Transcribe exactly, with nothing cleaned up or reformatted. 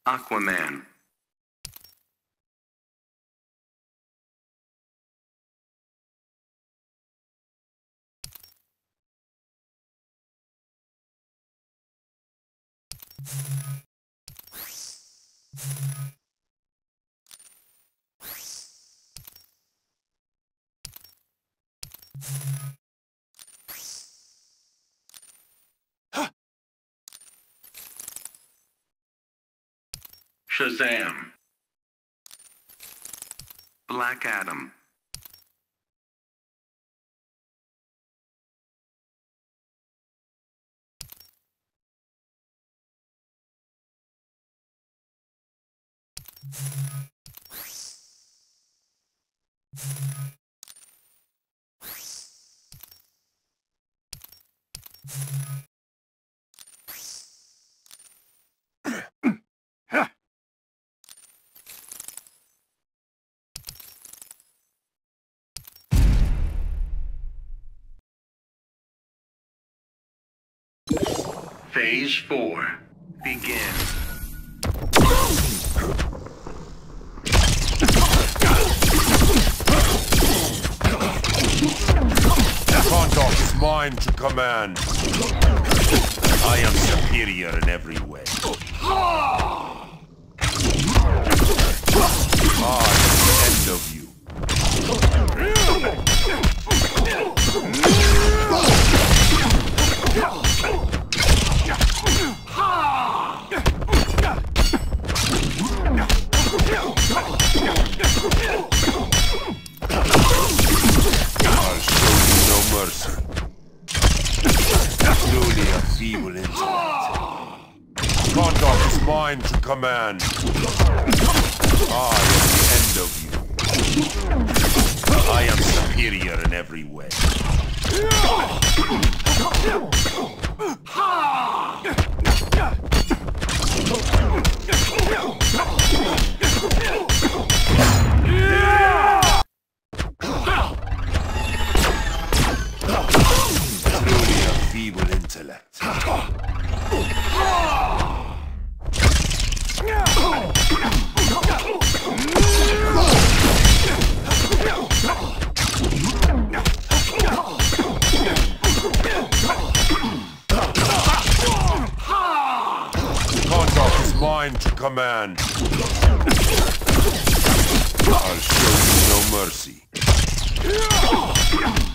Aquaman. SHAZAM. Black Adam. Phase four. Begin. Conduct is mine to command. I am superior in every way. I am the end of you. I'll show you no mercy. Truly a feeble intellect. Conduct is mine to command. I am the end of you. I am superior in every way. Truly a feeble intellect. Conduct is mine to command. I'll show you no mercy.